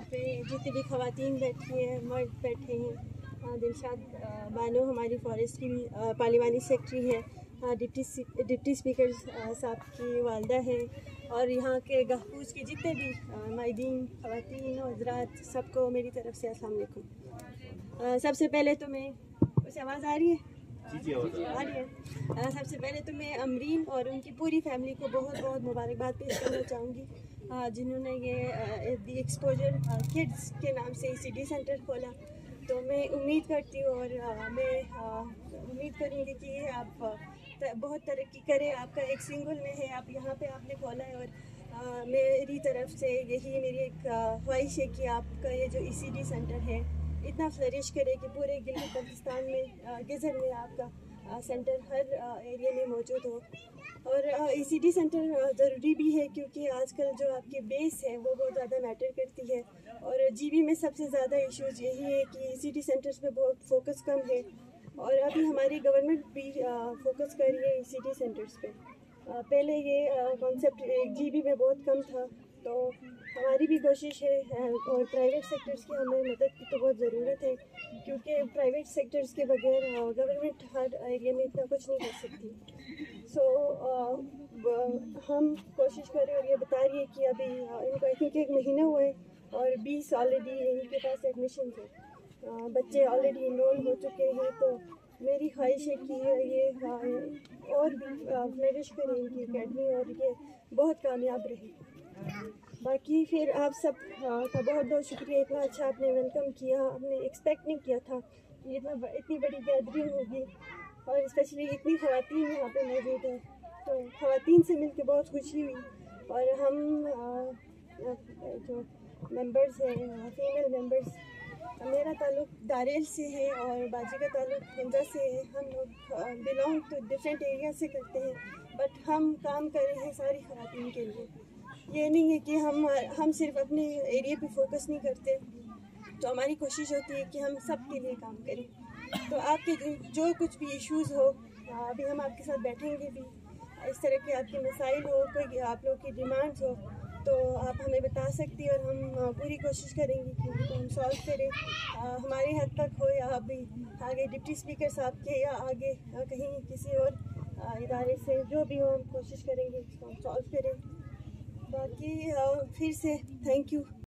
यहाँ पे जितनी भी खवातीन बैठी हैं, मर्द बैठे हैं, दिलशाद बानो हमारी फॉरेस्ट की पार्लिमानी सेक्रेटरी है, डिप्टी स्पीकर साहब की वालदा है, और यहाँ के गहफूज के जितने भी माहिदीन खवातीन और हज़रात, सबको मेरी तरफ से अस्सलाम वालेकुम। सबसे पहले तो मैं, उसे आवाज़ आ रही है? जी आ रही है। सबसे पहले तो मैं अमरीन और उनकी पूरी फैमिली को बहुत बहुत मुबारकबाद पेश करना चाहूँगी, जिन्होंने ये दी एक्सपोजर किड्स के नाम से ECD सेंटर खोला। तो मैं उम्मीद करती हूँ और मैं उम्मीद करूँगी कि आप बहुत तरक्की करें। आपका एक सिंगल में है, आप यहाँ पे आपने खोला है, और मेरी तरफ से यही मेरी एक ख्वाहिश है कि आपका ये जो ECD सेंटर है इतना फ्लरिश करे कि पूरे गिलगित बल्तिस्तान में, गिज़र में आपका सेंटर हर एरिया में मौजूद हो। और ECD सेंटर ज़रूरी भी है क्योंकि आजकल जो आपकी बेस है वो बहुत ज़्यादा मैटर करती है, और GB में सबसे ज़्यादा इश्यूज़ यही है कि ECD सेंटर्स पे बहुत फोकस कम है, और अभी हमारी गवर्नमेंट भी फोकस कर रही है ECD सेंटर्स पे। पहले ये कॉन्सेप्ट GB में बहुत कम था, तो हमारी भी कोशिश है, और प्राइवेट सेक्टर्स की हमें मदद की तो बहुत ज़रूरत है, क्योंकि प्राइवेट सेक्टर्स के बगैर गवर्नमेंट हर एरिया में इतना कुछ नहीं कर सकती। सो हम कोशिश करें, और ये बता रही है कि अभी इनको आई थिंक 1 महीना हुआ है और 20 ऑलरेडी इनके पास एडमिशन है, बच्चे ऑलरेडी इनरोल हो चुके हैं। तो मेरी ख्वाहिश है कि ये और भी फ्लरिश करें इनकी अकेडमी, और ये बहुत कामयाब रहे। बाकी फिर आप सब का बहुत बहुत शुक्रिया, इतना अच्छा आपने वेलकम किया। हमने एक्सपेक्ट नहीं किया था कि इतनी बड़ी गैदरिंग होगी, और स्पेशली इतनी ख़वातीन यहाँ पे मौजूद हैं। तो ख़वातीन से मिलकर बहुत खुशी हुई, और हम जो मेंबर्स हैं, फीमेल मेंबर्स, मेरा ताल्लुक दारेल से है और बाजी का ताल्लुक खंजा से है। हम लोग बिलोंग टू डिफरेंट एरिया से करते हैं, बट हम काम कर रहे हैं सारी ख़वातीन के लिए। ये नहीं है कि हम सिर्फ अपने एरिया पे फोकस नहीं करते, तो हमारी कोशिश होती है कि हम सब के लिए काम करें। तो आपके जो कुछ भी इश्यूज़ हो, अभी हम आपके साथ बैठेंगे भी, इस तरह के आपके मसाइल हो, कोई आप लोग की डिमांड्स हो, तो आप हमें बता सकती हैं, और हम पूरी कोशिश करेंगे कि उनको हम सॉल्व करें, हमारे हद तक हो, या अभी आगे डिप्टी स्पीकर साहब के, या आगे कहीं किसी और इदारे से, जो भी हो हम कोशिश करेंगे इसको हम सॉल्व करें। बाकी फिर से थैंक यू।